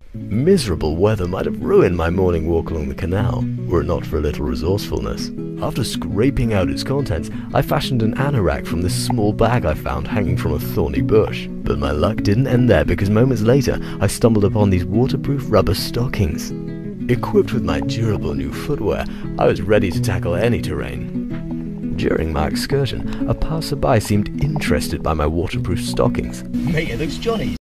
Miserable weather might have ruined my morning walk along the canal, were it not for a little resourcefulness. After scraping out its contents, I fashioned an anorak from this small bag I found hanging from a thorny bush. But my luck didn't end there, because moments later I stumbled upon these waterproof rubber stockings. Equipped with my durable new footwear, I was ready to tackle any terrain. During my excursion, a passerby seemed interested by my waterproof stockings. Mate, it looks Johnny.